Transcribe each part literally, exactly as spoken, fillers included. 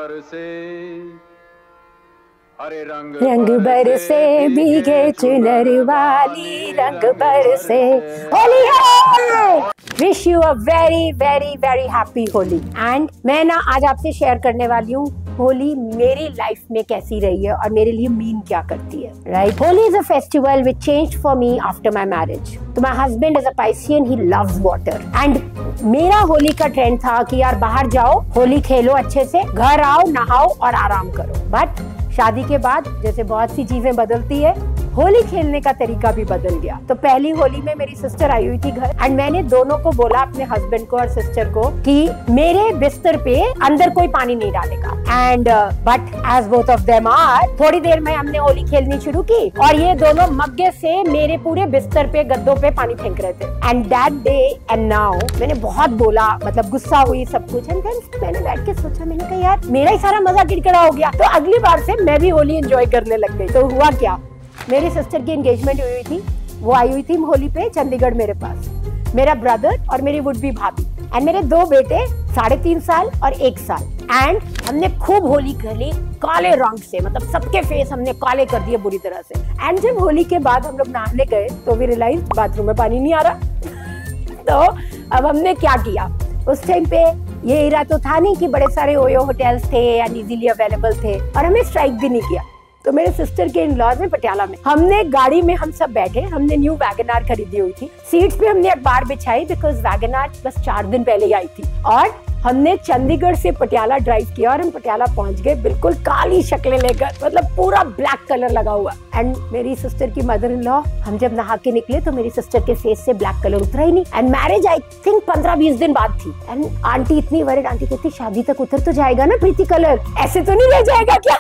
बरसे हरे रंग रंग बरसे भीगे चुनर वाली, रंग बरसे होली है। Wish you a very very very happy Holi. And मैं ना आज आपसे शेयर करने वाली हूँ होली मेरी लाइफ में कैसी रही है और मेरे लिए मीन क्या करती है। Right, Holi is a festival which changed for me after my marriage. तो my husband is a Piscean, he loves water. And मेरा होली का ट्रेंड था कि यार बाहर जाओ, होली खेलो अच्छे से, घर आओ, नहाओ और आराम करो। बट शादी के बाद जैसे बहुत सी चीजें बदलती है, होली खेलने का तरीका भी बदल गया। तो पहली होली में मेरी सिस्टर आई हुई थी घर, एंड मैंने दोनों को बोला, अपने हस्बैंड को और सिस्टर को, कि मेरे बिस्तर पे अंदर कोई पानी नहीं डालेगा। And but as both of them are, थोड़ी देर में हमने होली खेलनी शुरू की और ये दोनों मग्गे से मेरे पूरे बिस्तर पे, गद्दों पे पानी फेंक रहे थे। And that day and now मैंने बहुत बोला, मतलब गुस्सा हुई सब कुछ। एंड देन मैंने बैठ के सोचा, मैंने कहा यार मेरा ही सारा मजा किरकिरा हो गया, तो अगली बार से मैं भी होली एंजॉय करने लग गई। तो हुआ क्या, मेरी सिस्टर की एंगेजमेंट हुई थी, वो आई हुई थी होली पे चंडीगढ़ मेरे पास, मेरा ब्रदर और मेरी वुड बी भाभी, एंड मेरे दो बेटे साढ़े तीन साल और एक साल। एंड हमने खूब होली खेली काले रंग से, मतलब सबके फेस हमने काले कर दिए बुरी तरह से। एंड जब होली के बाद हम लोग नहाने गए तो वी रियलाइज बाथरूम में पानी नहीं आ रहा। तो अब हमने क्या किया, उस टाइम पे ये इरा तो था नहीं कि बड़े सारे ओयो होटल्स थे एंड इजीली अवेलेबल थे, और हमें स्ट्राइक भी नहीं किया। तो मेरे सिस्टर के इन-लॉज में पटियाला में, हमने गाड़ी में हम सब बैठे, हमने न्यू वैगन आर खरीदी हुई थी, सीट्स पे हमने अखबार बिछाई बिकॉज वैगन आर बस चार दिन पहले ही आई थी, और हमने चंडीगढ़ से पटियाला ड्राइव किया और हम पटियाला पहुंच गए बिल्कुल काली शक्लें लेकर, मतलब पूरा ब्लैक कलर लगा हुआ। एंड मेरी सिस्टर की मदर इन लॉ, हम जब नहा के निकले तो मेरी सिस्टर के फेस से ब्लैक कलर उतरा ही नहीं। एंड मैरिज आई थिंक पंद्रह बीस दिन बाद थी। एंड आंटी इतनी वरिड, आंटी कहती शादी तक उतर तो जाएगा ना प्रीति कलर, ऐसे तो नहीं रह जाएगा क्या?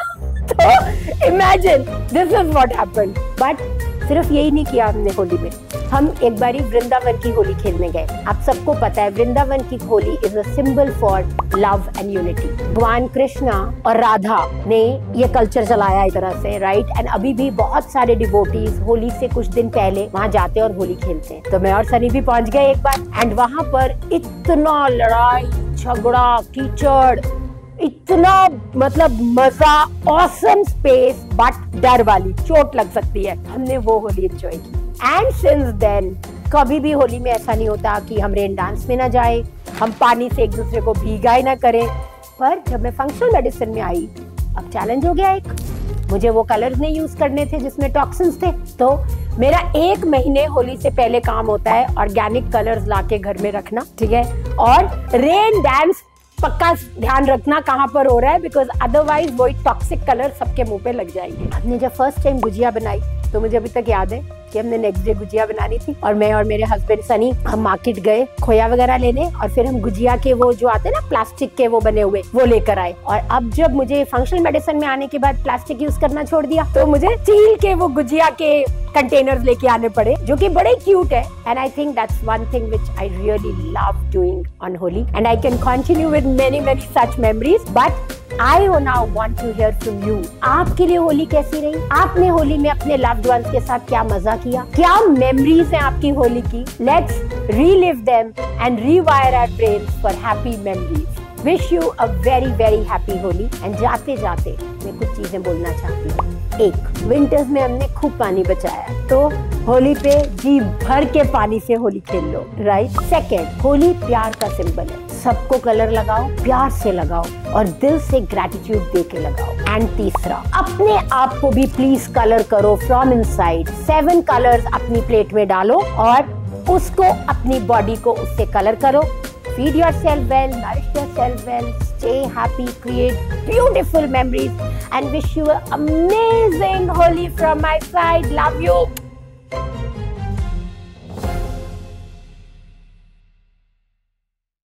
तो imagine this is what happened. But सिर्फ यही नहीं किया हमने होली में, हम एक बारी वृंदावन की होली खेलने गए। आप सबको पता है वृंदावन की Holi is a symbol for love and unity. भगवान कृष्णा और राधा ने ये कल्चर चलाया एक तरह से, राइट। एंड अभी भी बहुत सारे डिवोटीज होली से कुछ दिन पहले वहाँ जाते और होली खेलते हैं। तो मैं और सनी भी पहुंच गए एक बार, एंड वहाँ पर इतना लड़ाई झगड़ा कीचड़, इतना मतलब मजा, ऑसम स्पेस, बट डर वाली, चोट लग सकती है। हमने वो होली एंजॉय की। एंड सिंस देन कभी भी होली में ऐसा नहीं होता कि हम रेन डांस में ना जाए, हम पानी से एक दूसरे को भीगा ही ना करें। पर जब मैं फंक्शनल मेडिसिन में आई, अब चैलेंज हो गया एक, मुझे वो कलर्स नहीं यूज करने थे जिसमें टॉक्सिन्स थे। तो मेरा एक महीने होली से पहले काम होता है ऑर्गेनिक कलर्स लाके घर में रखना, ठीक है, और रेन डांस पक्का ध्यान रखना कहाँ पर हो रहा है, बिकॉज अदरवाइज वही टॉक्सिक कलर सबके मुंह पे लग जाएंगे। हमने जब फर्स्ट टाइम गुजिया बनाई तो मुझे अभी तक याद है कि हमने नेक्स्ट डे गुजिया बनानी थी, और मैं और मेरे हस्बैंड सनी हम मार्केट गए खोया वगैरह लेने, और फिर हम गुजिया के वो जो आते हैं ना प्लास्टिक के वो बने हुए, वो लेकर आए। और अब जब मुझे फंक्शनल मेडिसिन में आने के बाद प्लास्टिक यूज करना छोड़ दिया, तो मुझे स्टील के वो गुजिया के कंटेनर्स लेके आने पड़े, जो कि बड़े क्यूट है। And I think that's one thing which I really love doing on Holi, and I can continue with many many such memories. But I now want to hear from you. आपके लिए होली कैसी रही? आपने होली में अपने loved ones के साथ क्या मजा किया? क्या memories हैं आपकी होली की? Let's relive them and rewire our brains for happy memories. Wish you a very very happy Holi. And जाते जाते मैं कुछ चीजें बोलना चाहती हूँ। एक, विंटर्स में हमने खूब पानी बचाया, तो होली पे जी भर के पानी से होली खेल लो, राइट। सेकेंड, होली प्यार का सिंबल है, सबको कलर लगाओ, प्यार से लगाओ और दिल से ग्रेटिट्यूड दे के लगाओ। एंड तीसरा, अपने आप को भी प्लीज कलर करो फ्रॉम इनसाइड। सेवन कलर्स अपनी प्लेट में डालो और उसको, अपनी बॉडी को उससे कलर करो। Feed yourself well, nourish yourself well, stay happy, create beautiful memories, and wish you an amazing Holi from my side. Love you.